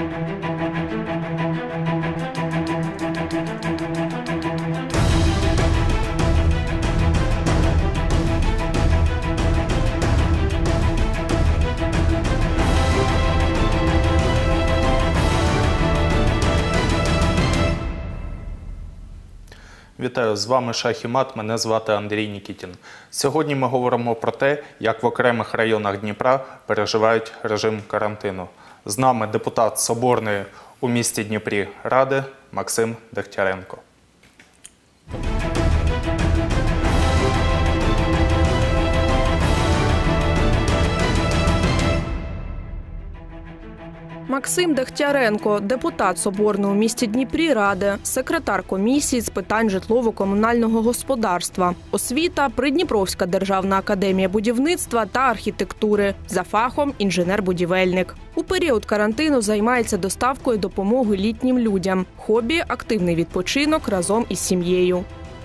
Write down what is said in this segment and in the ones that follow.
Вітаю, з вами Шах і Мат, мене звати Андрій Нікітін. Сьогодні ми говоримо про те, як в окремих районах Дніпра переживають режим карантину. З нами депутат Соборної у місті Дніпрі Ради Максим Дегтяренко. Максим Дегтяренко – депутат Соборної у місті Дніпрі Ради, секретар комісії з питань житлово-комунального господарства, освіта – Придніпровська державна академія будівництва та архітектури, за фахом – інженер-будівельник. У період карантину займається доставкою допомоги літнім людям. Хобі – активний відпочинок разом із сім'єю.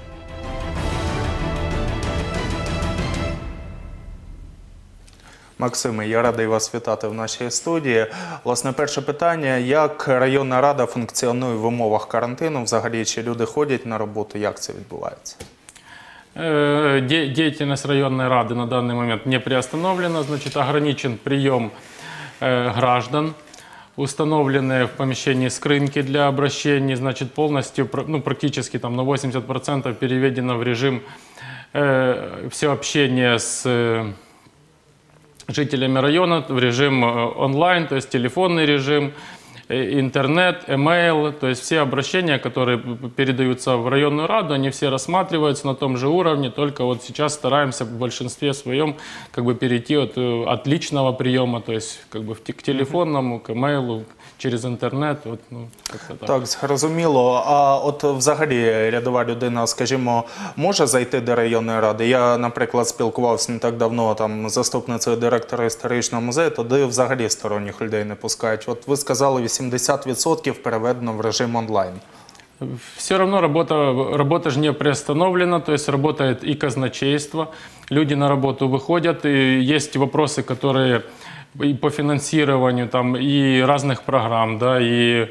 Максиме, я радий вас вітати в нашій студії. Власне, перше питання, як районна рада функціонує в умовах карантину? Взагалі, чи люди ходять на роботу, як це відбувається? Деятельность районной рады на данный момент не приостановлена, значит, ограничен прием граждан, установленные в помещении скринки для обращений, значит, полностью, ну, практически там на 80% переведено в режим все общение с жителями района в режим онлайн, то есть телефонный режим, интернет, email, то есть все обращения, которые передаются в районную раду, они все рассматриваются на том же уровне, только вот сейчас стараемся в большинстве своем как бы перейти от личного приема, то есть как бы к телефонному, к емейлу, через інтернет, от, ну, так, зрозуміло. А от взагалі рядова людина, скажімо, може зайти до районної ради? Я, наприклад, спілкувався не так давно там з заступницею директора історичного музею, туди взагалі сторонніх людей не пускають. От ви сказали, 80% переведено в режим онлайн. Все равно работа же не приостановлена, то есть работает и казначейство, люди на работу выходят, и есть вопросы, которые и по финансированию там, и разных программ, да, и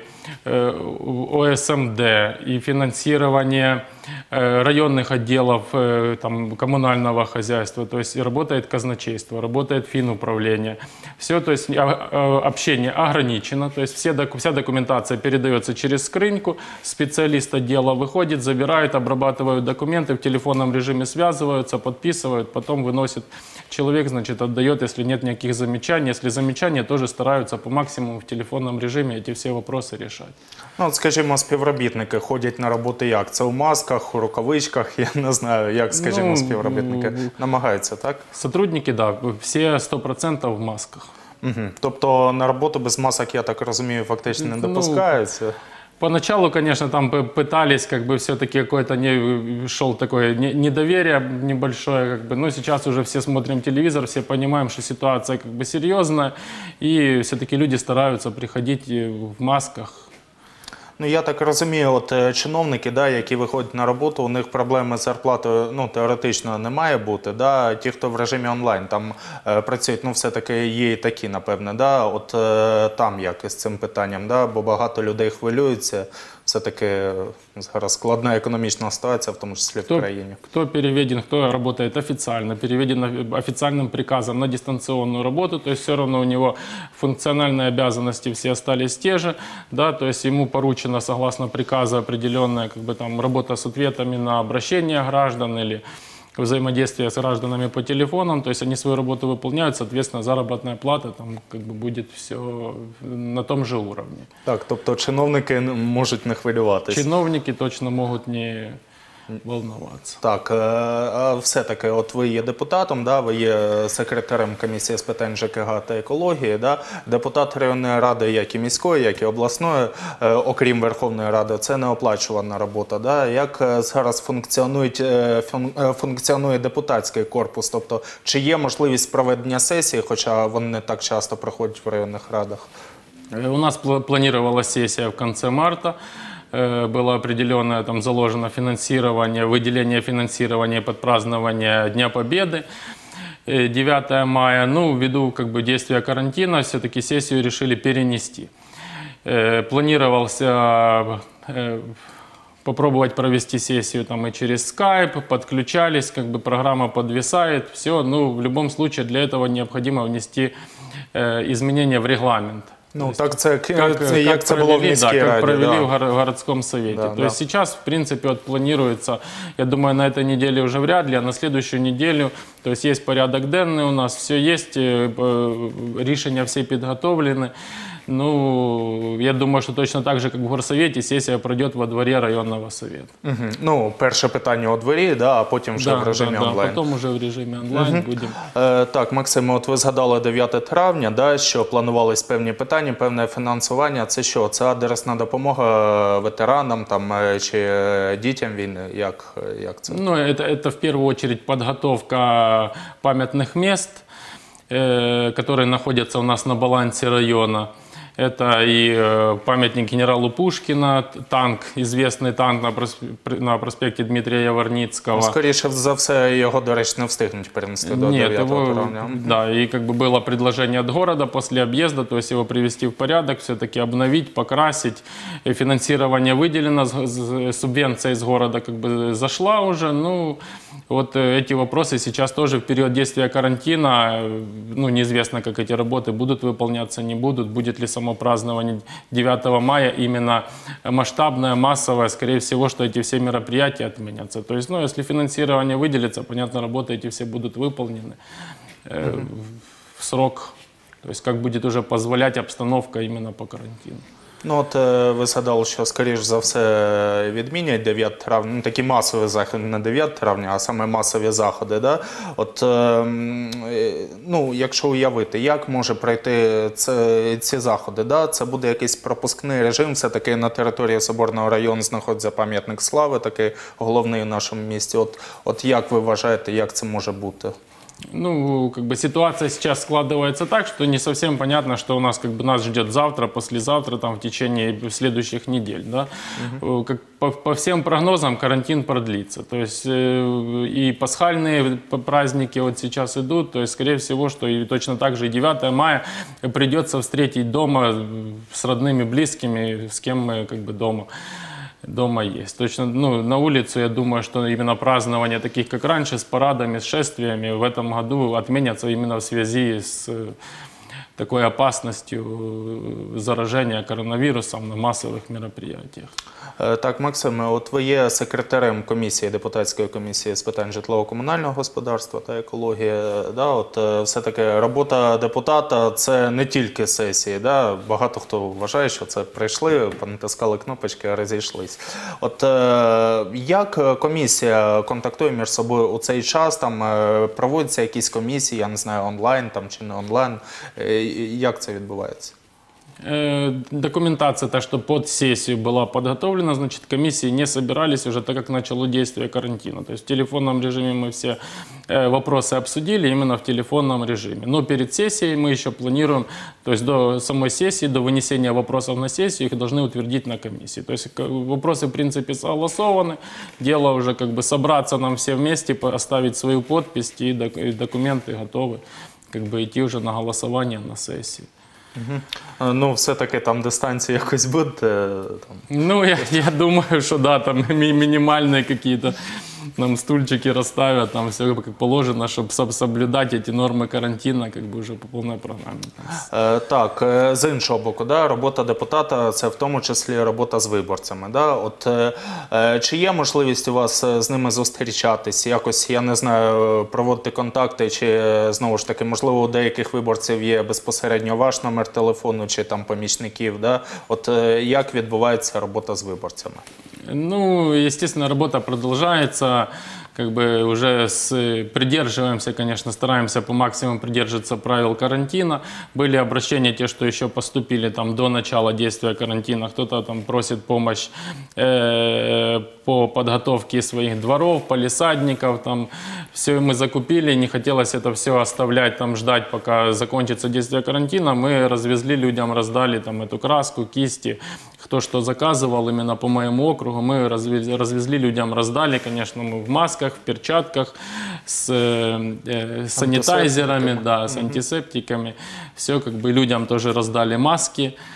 ОСМД, и финансирование районных отделов там, коммунального хозяйства, то есть работает казначейство, работает финуправление. Все, то есть общение ограничено, то есть вся документация передается через скриньку, специалист отдела выходит, забирает, обрабатывают документы, в телефонном режиме связываются, подписывают, потом выносит человек, значит, отдает, если нет никаких замечаний. Если замечания, тоже стараются по максимуму в телефонном режиме эти все вопросы решать. Ну, от, скажімо, співробітники ходять на роботу як? Це у масках, у рукавичках, я не знаю, як, скажімо, співробітники намагаються, так? Сотрудники, да, все 100% в масках. Угу. Тобто на роботу без масок, я так розумію, фактично не допускаються? Поначалу, конечно, там пытались, как бы все-таки какой-то шел такое недоверие небольшое, как бы, но сейчас уже все смотрим телевизор, все понимаем, что ситуация как бы серьезная, и все-таки люди стараются приходить в масках. Ну, я так розумію, от чиновники, да, які виходять на роботу, у них проблеми з зарплатою, ну, теоретично не має бути, да, ті, хто в режимі онлайн там працюють, ну, все-таки є і такі, напевне, да, от там як із цим питанням, да, бо багато людей хвилюються, все-таки зараз складна економічна ситуація, в тому числі в країні. Кто переведен, кто работает официально, переведен официальным приказом на дистанционную работу, то есть все равно у него функциональные обязанности все остались те же, да, то есть ему поручено согласно приказу определенная как бы, там, работа с ответами на обращения граждан или взаимодействие с гражданами по телефонам, то есть они свою работу выполняют, соответственно, заработная плата там как бы будет все на том же уровне. Так, тобто чиновники можуть не хвилюватися. Чиновники точно можуть не волноватися. Так, все-таки, от ви є депутатом, да, ви є секретарем комісії з питань ЖКГ та екології, да, депутат районної ради, як і міської, як і обласної, окрім Верховної Ради, це неоплачувана робота. Да? Як зараз функціонує депутатський корпус? Тобто, чи є можливість проведення сесії, хоча вони не так часто проходять в районних радах? У нас планировалась сессия в конце марта. Было определенное, там заложено финансирование, выделение финансирования под празднование Дня Победы. 9 мая, ну, ввиду как бы действия карантина, все-таки сессию решили перенести. Планировался попробовать провести сессию там и через Skype, подключались, как бы программа подвисает, все. Ну, в любом случае для этого необходимо внести изменения в регламент. Ну, так це, як це було в міській раді. Как провели да. в городском совете. Да, То есть сейчас, в принципе, вот планируется, я думаю, на этой неделе уже вряд ли, а на следующую неделю, то есть есть порядок денный у нас, все есть, решения все подготовлены. Ну, я думаю, що точно так же, як в горсовєті, сесія пройде во дворі районного совета. Ну, перше питання у дворі, да, а потім вже в режимі онлайн. Потім вже в режимі онлайн будемо. Так, Максим, от ви згадали 9 травня, да, що планувались певні питання, певне фінансування. Це що? Це адресна допомога ветеранам там, чи дітям війни? Як це? Ну, это в первую очередь подготовка памятных мест, которые находятся у нас на балансе района. Это и памятник генералу Пушкина, танк, известный танк на проспекте Дмитрия Яворницкого. Скоріше за все, його, до речі, не встигнуть перенести до 9 травня. Да, и как бы было предложение от города после объезда, то есть его привести в порядок, все-таки обновить, покрасить. И финансирование выделено, субвенция из города как бы зашла уже. Ну, вот эти вопросы сейчас тоже в период действия карантина, ну, неизвестно, как эти работы будут выполняться, не будут, будет ли само празднование 9 мая именно масштабное, массовое, скорее всего, что эти все мероприятия отменятся. То есть, ну, если финансирование выделится, понятно, работы эти все будут выполнены в срок, то есть как будет уже позволять обстановка именно по карантину. Ну, от ви згадали, що, скоріш за все, відмінять 9 травня, ну, такі масові заходи, не 9 травня, а саме масові заходи, да? От, ну, якщо уявити, як може пройти ці заходи, да? Це буде якийсь пропускний режим, все-таки на території Соборного району знаходиться пам'ятник слави, такий головний в нашому місті. От як ви вважаєте, як це може бути? Ну, как бы ситуация сейчас складывается так, что не совсем понятно, что у нас как бы нас ждет завтра, послезавтра, там в течение следующих недель, да. Как по всем прогнозам карантин продлится, то есть и пасхальные праздники вот сейчас идут, то есть скорее всего, что и точно так же и 9 мая придется встретить дома с родными, близкими, с кем мы как бы дома есть. Точно, ну, на улицу, я думаю, что именно празднования таких, как раньше, с парадами, с шествиями в этом году отменятся именно в связи с такой опасностью заражения коронавирусом на массовых мероприятиях. Так, Максиме, от ви є секретарем комісії, депутатської комісії з питань житлово-комунального господарства та екології. Да? От, все-таки робота депутата – це не тільки сесії. Да? Багато хто вважає, що це прийшли, понатискали кнопочки, а розійшлись. От, як комісія контактує між собою у цей час? Там проводяться якісь комісії, я не знаю, онлайн там, чи не онлайн? Як це відбувається? Документация, та, что под сессию была подготовлена, значит, комиссии не собирались уже, так как начало действие карантина. То есть в телефонном режиме мы все вопросы обсудили именно в телефонном режиме. Но перед сессией мы еще планируем, то есть до самой сессии, до вынесения вопросов на сессию, их должны утвердить на комиссии. То есть вопросы, в принципе, согласованы. Дело уже как бы собраться нам все вместе, поставить свою подпись, и документы готовы как бы идти уже на голосование на сессии. Ну, все-таки там дистанції якось буде? Там. Ну, я думаю, что да, там минимальные какие-то нам стульчики расставят, там все как положено, чтобы соблюдать эти нормы карантина, как бы уже по повній програмі. Так, з іншого боку, да, робота депутата – це в тому числі робота з виборцями. Да? От, чи є можливість у вас з ними зустрічатись, якось, я не знаю, проводити контакти, чи, знову ж таки, можливо, у деяких виборців є безпосередньо ваш номер телефону, чи там помічників, да? От, як відбувається робота з виборцями? Ну, естественно, работа продолжается, как бы уже придерживаемся, конечно, стараемся по максимуму придерживаться правил карантина. Были обращения, те, что еще поступили там до начала действия карантина, кто-то там просит помощь по подготовке своих дворов, палисадников, там все мы закупили, не хотелось это все оставлять, там ждать, пока закончится действие карантина. Мы развезли людям, раздали там эту краску, кисти, кто что заказывал именно по моему округу, мы развезли людям, раздали, конечно, мы в масках, в перчатках, с санитайзерами, да, с антисептиками. Все, как бы людям тоже раздали маски.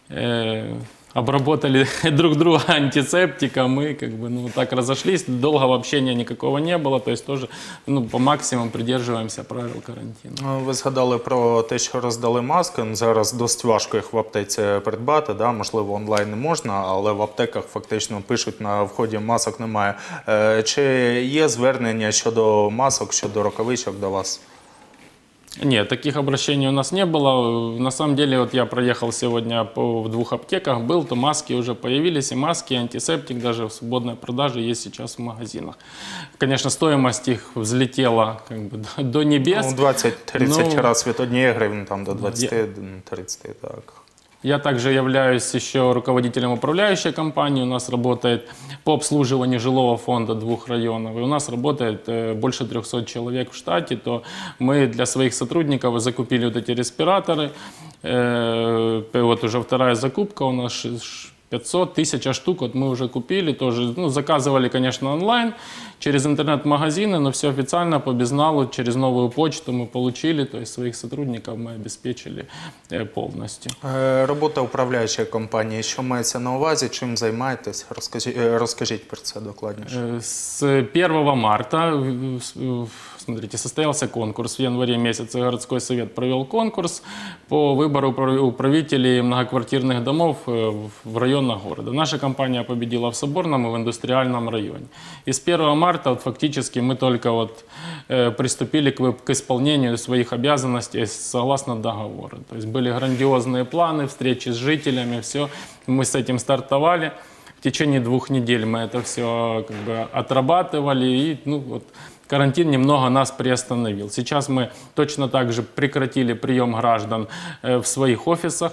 обработали друг друга антисептиком, и как бы, ну, так разошлись. Долгого общения никакого не было, то есть тоже, ну, по максимуму придерживаемся правил карантину. Ви згадали про те, що роздали маски. Зараз досить важко їх в аптеці придбати. Да? Можливо, онлайн не можна, але в аптеках фактично пишуть на вході масок немає. Чи є звернення щодо масок, щодо рукавичок до вас? Нет, таких обращений у нас не было. На самом деле, вот я проехал сегодня в 2 аптеках, был, то маски уже появились, и маски, и антисептик даже в свободной продаже есть сейчас в магазинах. Конечно, стоимость их взлетела как бы до небес. Ну, 20-30 Ну, раз від 1 гривні там, до 20-30, так. Я также являюсь еще руководителем управляющей компании. У нас работает по обслуживанию жилого фонда 2 районов. И у нас работает больше 300 человек в штате. То мы для своих сотрудников закупили вот эти респираторы. Вот уже 2-я закупка у нас 500, 1000 штук вот мы уже купили, тоже, ну, заказывали, конечно, онлайн, через интернет-магазины, но все официально, по безналу, через новую почту мы получили, то есть своих сотрудников мы обеспечили полностью. Робота управляючої компанії, що мається на увазі, чим займаєтесь? Розкажіть про це докладніше. С 1 марта, смотрите, состоялся конкурс. В январе месяце городской совет провел конкурс по выбору управителей многоквартирных домов в районах города. Наша компания победила в Соборном и в Индустриальном районе. И с 1 марта вот, фактически мы только вот, приступили к исполнению своих обязанностей согласно договору. То есть были грандиозные планы, встречи с жителями, все. Мы с этим стартовали. В течение 2 недель мы это все как бы отрабатывали, и ну, вот, карантин немного нас приостановил. Сейчас мы точно так же прекратили прием граждан в своих офисах,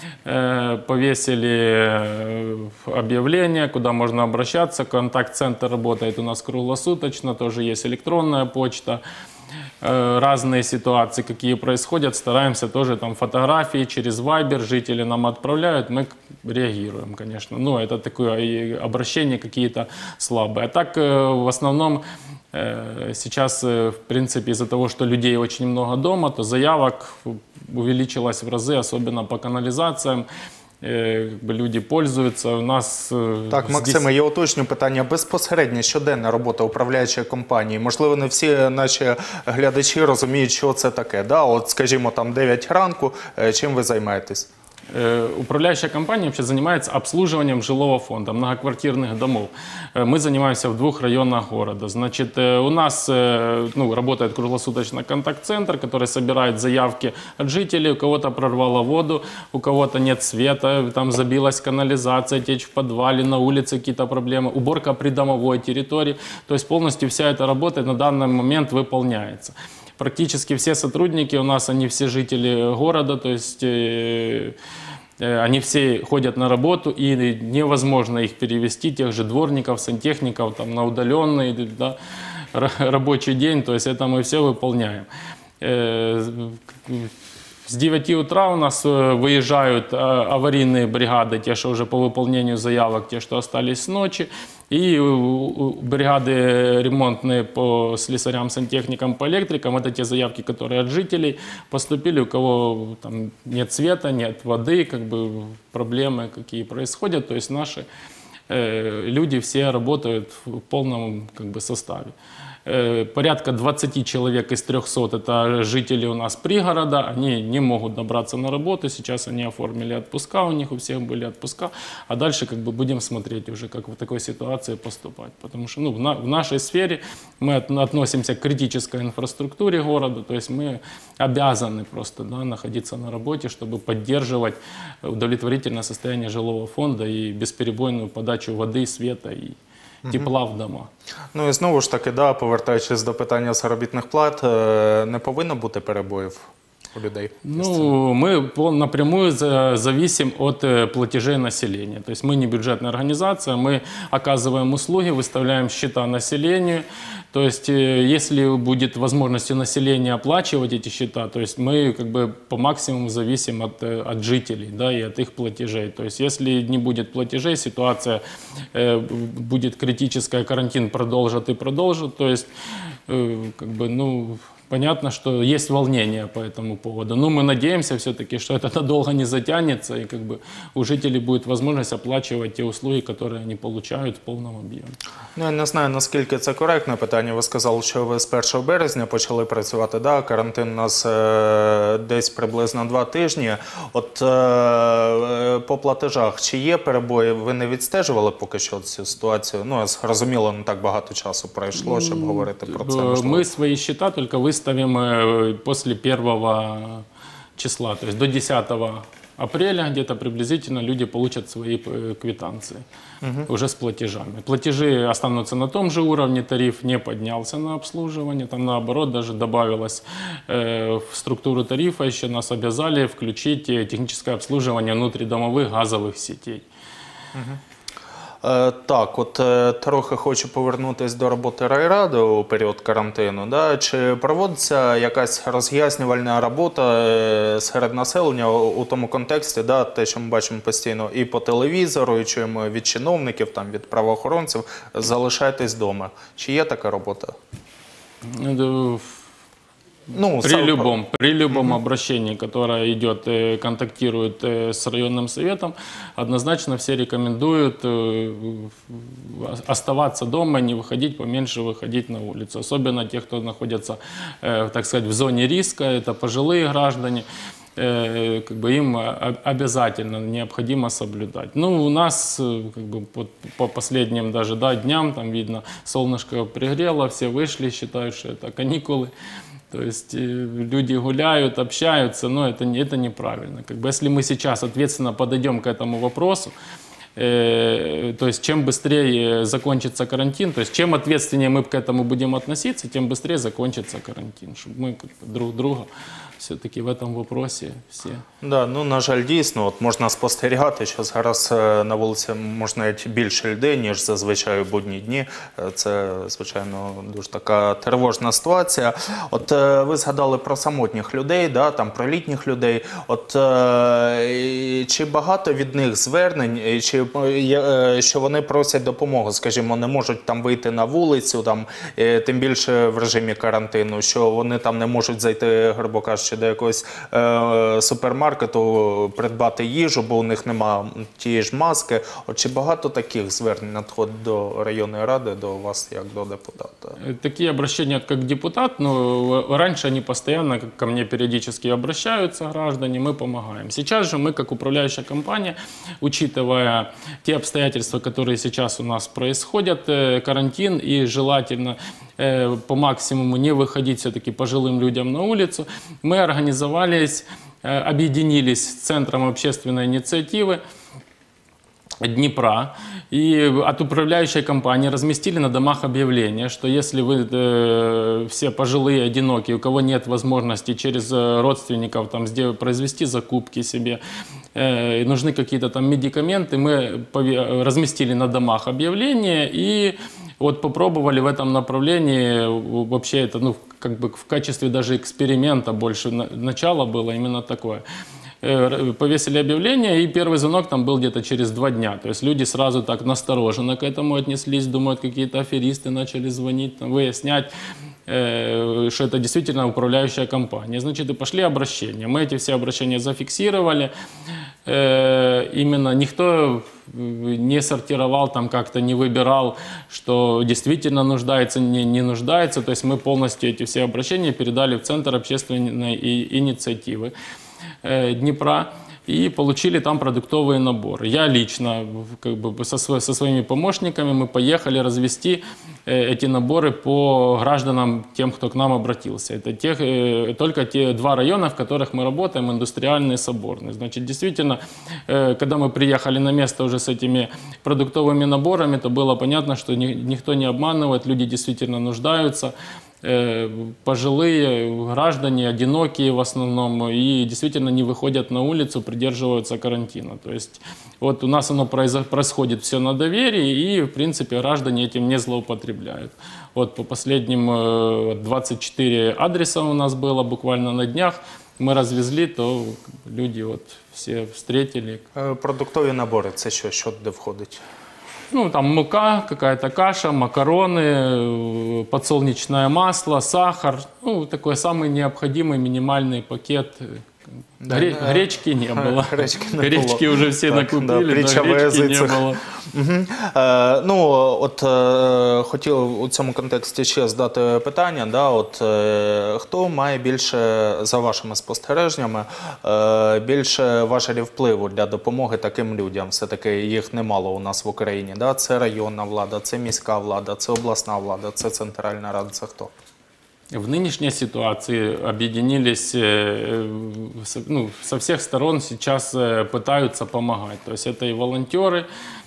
повесили объявления, куда можно обращаться. Контакт-центр работает у нас круглосуточно, тоже есть электронная почта. Разные ситуации, какие происходят, стараемся тоже там фотографии через Viber, жители нам отправляют, мы реагируем, конечно. Ну, это такое обращения какие-то слабые. А так, в основном, сейчас, в принципе, из-за того, что людей очень много дома, то заявок увеличилось в разы, особенно по канализациям. Люди пользуються. У нас так, Максиме, я уточню питання. Безпосередньо щоденна робота управляючої компанії. Можливо, не всі наші глядачі розуміють, що це таке. Да? От, скажімо, там 9 ранку, чим ви займаєтесь? Управляющая компания вообще занимается обслуживанием жилого фонда, многоквартирных домов. Мы занимаемся в 2 районах города. Значит, у нас ну, работает круглосуточно контакт-центр, который собирает заявки от жителей. У кого-то прорвало воду, у кого-то нет света, там забилась канализация, течь в подвале, на улице какие-то проблемы, уборка придомовой территории. То есть полностью вся эта работа на данный момент выполняется. Практически все сотрудники у нас, они все жители города, то есть они все ходят на работу, и невозможно их перевести, тех же дворников, сантехников, там, на удаленный, да, рабочий день, то есть это мы все выполняем. С 9 утра у нас выезжают аварийные бригады, те, что уже по выполнению заявок, те, что остались с ночи, и бригады ремонтные по слесарям, сантехникам, по электрикам. Это те заявки, которые от жителей поступили, у кого там нет света, нет воды, как бы проблемы какие происходят. То есть наши люди все работают в полном как бы составе. Порядка 20 человек из 300 – это жители у нас пригорода, они не могут добраться на работу, сейчас они оформили отпуска, у них у всех были отпуска, а дальше как бы будем смотреть уже, как в такой ситуации поступать. Потому что ну, в нашей сфере мы относимся к критической инфраструктуре города, то есть мы обязаны просто, да, находиться на работе, чтобы поддерживать удовлетворительное состояние жилого фонда и бесперебойную подачу воды, света и тепла в дома. Ну і знову ж таки, да, повертаючись до питання заробітних плат, не повинно бути перебоїв у людей? Ну, мы напрямую зависим от платежей населения. То есть мы не бюджетная организация, мы оказываем услуги, выставляем счета населению. То есть если будет возможность у населения оплачивать эти счета, то есть мы как бы по максимуму зависим от жителей, да, и от их платежей. То есть если не будет платежей, ситуация будет критическая, карантин продолжит и продолжит. То есть как бы, ну, понятно, что есть волнение по этому поводу. Но мы надеемся все-таки, что это надолго не затянется, и как бы у жителей будет возможность оплачивать те услуги, которые они получают в полном объеме. Ну, я не знаю, наскільки це коректне питання. Ви сказали, що ви з 1 березня почали працювати, да? Карантин у нас десь приблизно 2 тижні. От по платежах, чи є перебої? Ви не відстежували поки що цю ситуацію? Ну, зрозуміло, не так багато часу пройшло, щоб говорити про це. Можливо. Мы свои счета только выставим после 1 числа, то есть до 10 апреля где-то приблизительно люди получат свои квитанции уже с платежами. Платежи останутся на том же уровне, тариф не поднялся на обслуживание, там наоборот даже добавилось в структуру тарифа, еще нас обязали включить техническое обслуживание внутридомовых газовых сетей. Так, от трохи хочу повернутися до роботи райради у період карантину. Да? Чи проводиться якась роз'яснювальна робота серед населення у тому контексті, да? Те, що ми бачимо постійно і по телевізору, і чуємо від чиновників, там, від правоохоронців, залишайтесь вдома. Чи є така робота? При любом обращении, которое идет, контактирует с районным советом, однозначно все рекомендуют оставаться дома, не выходить, поменьше выходить на улицу. Особенно те, кто находится, так сказать, в зоне риска, это пожилые граждане. Как бы им обязательно необходимо соблюдать. Ну, у нас как бы, по последним даже дням, там видно, солнышко пригрело, все вышли, считают, что это каникулы. То есть люди гуляют, общаются, но это неправильно. Как бы, если мы сейчас ответственно подойдем к этому вопросу, то есть чем быстрее закончится карантин, то есть чем ответственнее мы к этому будем относиться, тем быстрее закончится карантин, чтобы мы друг друга все-таки в этом вопросе всі. Да, ну, на жаль, дійсно, от можна спостерігати, що зараз на вулиці можна навіть більше людей, ніж зазвичай у будні дні. Це, звичайно, дуже така тривожна ситуація. От ви згадали про самотніх людей, да, там, про літніх людей. От чи багато від них звернень, чи що вони просять допомоги, скажімо, не можуть там вийти на вулицю, там, тим більше в режимі карантину, що вони там не можуть зайти, грубо кажучи, до якогось супермаркету придбати їжу, бо у них немає тієї ж маски. От чи багато таких звернень надходить до районної ради, до вас як до депутата? Такие обращения как депутат, но раньше они постоянно ко мне периодически обращаются граждане, мы помогаем. Сейчас же мы, как управляющая компания, учитывая те обстоятельства, которые сейчас у нас происходят, карантин, и желательно по максимуму не выходить все-таки пожилым людям на улицу, мы организовались, объединились с Центром общественной инициативы Днепра и от управляющей компании разместили на домах объявление, что если вы все пожилые, одинокие, у кого нет возможности через родственников там, произвести закупки себе, нужны какие-то там медикаменты, мы разместили на домах объявление и вот попробовали в этом направлении, вообще это, ну, как бы в качестве даже эксперимента больше начало было именно такое. Повесили объявление, и первый звонок там был где-то через 2 дня. То есть люди сразу так настороженно к этому отнеслись, думают, какие-то аферисты начали звонить, там, выяснять, что это действительно управляющая компания. Значит, и пошли обращения. Мы эти все обращения зафиксировали. Именно никто не сортировал, там как-то не выбирал, что действительно нуждается, не нуждается. То есть мы полностью эти все обращения передали в Центр общественной инициативы Днепра и получили там продуктовые наборы. Я лично как бы, со своими помощниками мы поехали развести эти наборы по гражданам, тем, кто к нам обратился. Это только те 2 района, в которых мы работаем, индустриальный и соборный. Значит, действительно, когда мы приехали на место уже с этими продуктовыми наборами, то было понятно, что никто не обманывает, люди действительно нуждаются. Пожилые граждане, одинокие в основном, и действительно не выходят на улицу, придерживаются карантина. То есть вот у нас оно происходит все на доверии, и в принципе граждане этим не злоупотребляют. Вот по последним 24 адреса у нас было буквально на днях, мы развезли, то люди вот все встретили. Продуктові набори – це що туди входить? Ну, там мука, какая-то каша, макароны, подсолнечное масло, сахар. Ну, такой самый необходимый минимальный пакет. Гречки не было. Гречки уже все накупили, притча но в гречки не язицях. было. Ну, от хотів у цьому контексті ще задати питання, да, от хто має більше, за вашими спостереженнями, більше важелів впливу для допомоги таким людям? Все-таки їх немало у нас в Україні, да? Це районна влада, це міська влада, це обласна влада, це Центральна Рада, це хто? В нынешней ситуации объединились, ну, со всех сторон сейчас пытаются помогать. То есть это и волонтеры,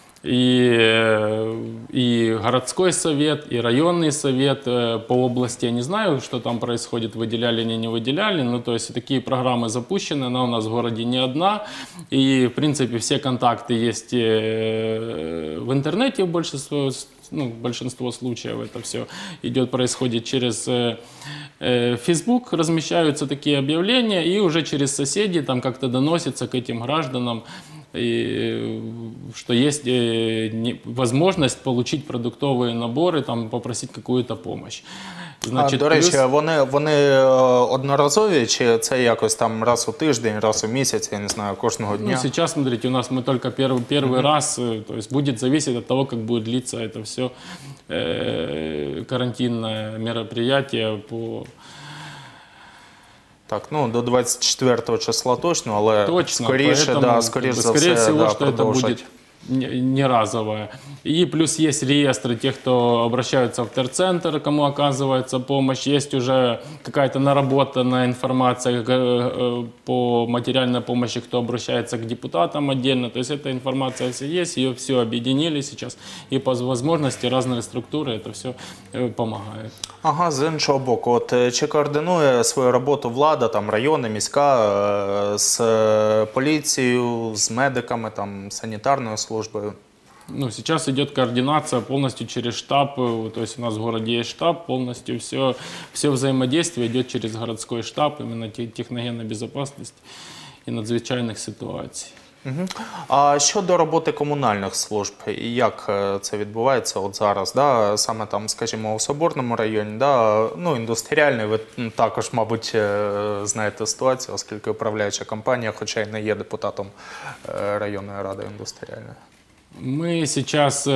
и городской совет, и районный совет по области. Я не знаю, что там происходит, выделяли они, не выделяли, но то есть такие программы запущены, она у нас в городе не одна. И, в принципе, все контакты есть в интернете в большинстве, ну, большинство случаев это все происходит через Facebook, размещаются такие объявления, и уже через соседей там как-то доносится к этим гражданам, и, что есть возможность получить продуктовые наборы, там, попросить какую-то помощь. Значить, до речі, вони одноразові, чи це якось там раз у тиждень, раз у місяць, я не знаю, кожного дня? Ну, сейчас, смотрите, у нас мы только первый раз, то есть будет зависеть от того, как будет длиться это все карантинное мероприятие по... Так, ну, до 24 числа точно, але Точно, скоріше, поэтому, да, скоріше за скорее все, всего, да, что это продовжать. будет не разовое. И плюс есть реестры тех, кто обращаются в терцентр, кому оказывается помощь. Есть уже какая-то наработанная информация по материальной помощи, кто обращается к депутатам отдельно. То есть эта информация вся есть, ее все объединили сейчас. И по возможности разные структуры это все помогают. Ага, з іншого боку, от чи координує свою роботу влада, там, райони, міська, з поліцією, з медиками, там, санітарною службою? Ну, сейчас идет координация полностью через штаб, то есть у нас в городе есть штаб, полностью все взаимодействие идет через городской штаб, именно техногенной безопасности и надзвичайных ситуаций. Угу. А щодо роботи комунальних служб, як це відбувається от зараз? Да? Саме там, скажімо, у Соборному районі, да? Ну, індустріальний, ви також, мабуть, знаєте ситуацію, оскільки управляюча компанія, хоча й не є депутатом районної ради індустріальної. Мы сейчас,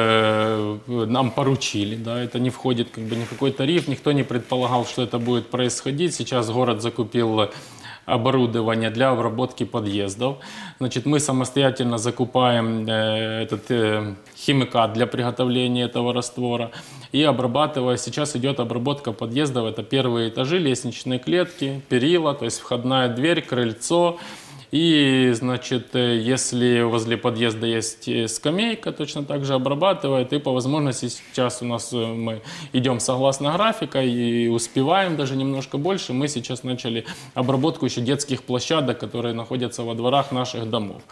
нам поручили, да, это не входит как бы ни в какой тариф, никто не предполагал, что это будет происходить. Сейчас город закупил оборудование для обработки подъездов. Значит, мы самостоятельно закупаем этот химикат для приготовления этого раствора и обрабатывая. Сейчас идет обработка подъездов. Это первые этажи, лестничные клетки, перила, то есть входная дверь, крыльцо. И, значит, если возле подъезда есть скамейка, точно так же обрабатывает. И по возможности сейчас у нас мы идем согласно графика и успеваем даже немножко больше. Мы сейчас начали обработку еще детских площадок, которые находятся во дворах наших домов.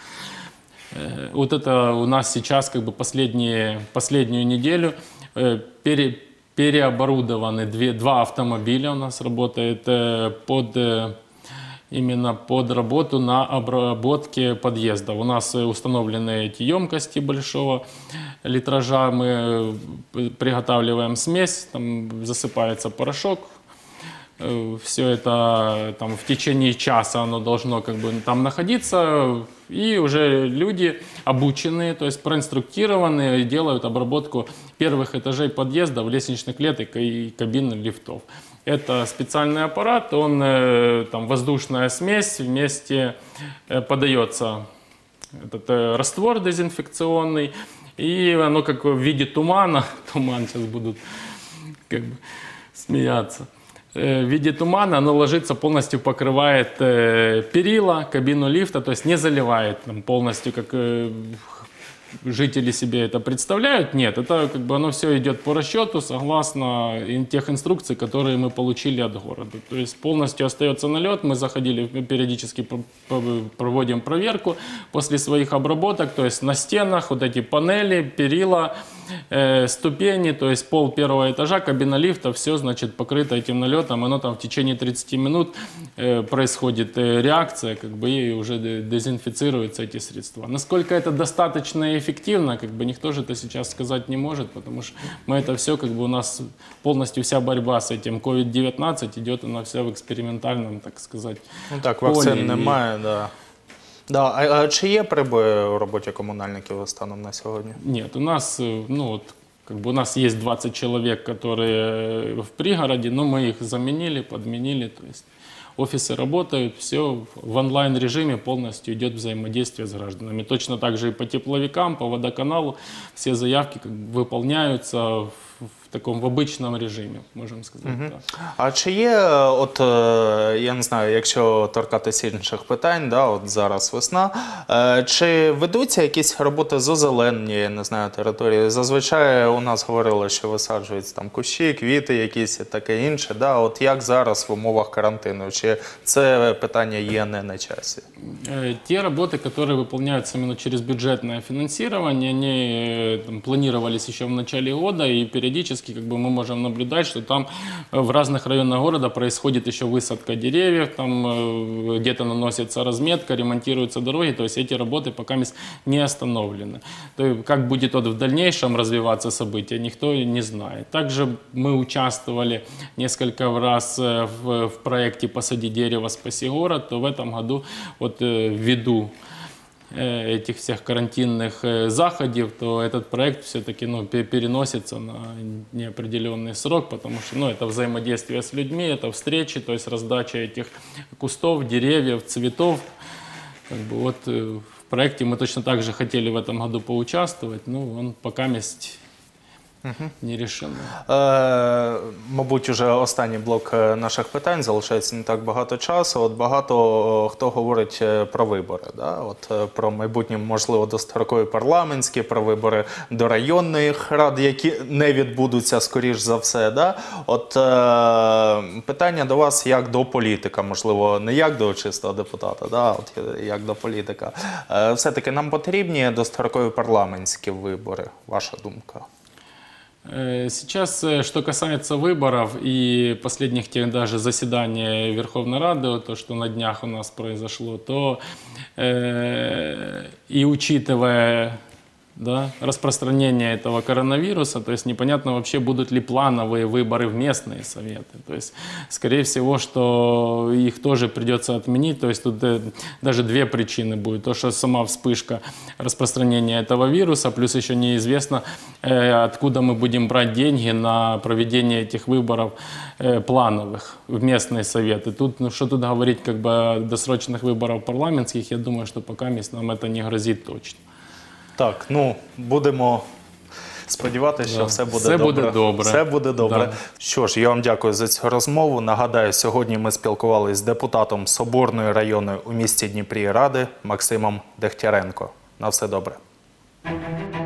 Вот это у нас сейчас как бы последнюю неделю переоборудованы два автомобиля у нас работает именно под работу на обработке подъезда. У нас установлены эти емкости большого литража, мы приготавливаем смесь, там засыпается порошок. Все это там, в течение часа оно должно как бы там находиться, и уже люди обученные, то есть проинструктированные, делают обработку первых этажей подъездов, лестничных клеток и кабин лифтов. Это специальный аппарат, он, там, воздушная смесь, вместе подается этот раствор дезинфекционный, и оно как в виде тумана, туман сейчас будут как бы смеяться, в виде тумана оно ложится, полностью покрывает перила, кабину лифта, то есть не заливает там, полностью, как жители себе это представляют. Нет, это как бы оно все идет по расчету согласно тех инструкций, которые мы получили от города. То есть полностью остается налет. Мы заходили, периодически проводим проверку после своих обработок. То есть на стенах вот эти панели, перила, ступени, то есть пол первого этажа, кабина лифта, все, значит, покрыто этим налетом, оно там в течение 30 минут происходит реакция, как бы, и уже дезинфицируются эти средства. Насколько это достаточно и эффективно, как бы, никто же это сейчас сказать не может, потому что мы это все, как бы, у нас полностью вся борьба с этим COVID-19 идет, она вся в экспериментальном, так сказать, Ну так, полі. вакцин немає, да. Да. А чи є прибої у роботі комунальників станом на сьогодні? Нет, у нас, ну вот, как бы у нас есть 20 человек, которые в пригороде, но мы их заменили, подменили, то есть офисы работают, все в онлайн-режиме полностью идет взаимодействие с гражданами. Точно так же и по тепловикам, по водоканалу, все заявки как бы выполняются в таком в обычном режиме, можем сказать. Так. А чи є, от, я не знаю, якщо торкатися інших питань, да, от зараз весна, чи ведуться якісь роботи з озеленення, я не знаю, території? Зазвичай у нас говорили, що висаджуються там кущі, квіти якісь і таке інше. Да? От як зараз в умовах карантину? Чи це питання є не на часі? Те работы, которые выполняются именно через бюджетное финансирование, они там, планировались еще в начале года, и периодически как бы, мы можем наблюдать, что там в разных районах города происходит еще высадка деревьев, там где-то наносится разметка, ремонтируются дороги, то есть эти работы пока не остановлены. То есть, как будет в дальнейшем развиваться события, никто не знает. Также мы участвовали несколько раз в проекте «Посади дерево, спаси город», то в этом году вот ввиду этих всех карантинных заходов, то этот проект все-таки переносится на неопределенный срок, потому что это взаимодействие с людьми, это встречи, то есть раздача этих кустов, деревьев, цветов. Как бы вот в проекте мы точно так же хотели в этом году поучаствовать, но он пока не рішено. Мабуть, уже останній блок наших питань, залишається не так багато часу. От багато хто говорить про вибори, да? От, про майбутні, можливо, дострокові парламентські, про вибори до районних рад, які не відбудуться, скоріш за все. Да? От, питання до вас як до політика, можливо, не як до чистого депутата, да? От, як до політика. Все-таки нам потрібні дострокові парламентські вибори, ваша думка? Сейчас, что касается выборов и последних тех даже заседаний Верховной Рады, то, что на днях у нас произошло, то и учитывая распространение этого коронавируса, то есть непонятно вообще, будут ли плановые выборы в местные советы. То есть, скорее всего, что их тоже придется отменить. То есть тут даже две причины будет. То, что сама вспышка распространения этого вируса, плюс еще неизвестно, откуда мы будем брать деньги на проведение этих выборов плановых в местные советы. Тут, что тут говорить как бы о досрочных выборах парламентских, я думаю, что пока нам это не грозит точно. Так, будемо сподіватися, що все буде все добре. Буде добре. Все буде добре. Да. Що ж, я вам дякую за цю розмову. Нагадаю, сьогодні ми спілкувалися з депутатом Соборної районної у місті Дніпрі ради Максимом Дегтяренко. На все добре.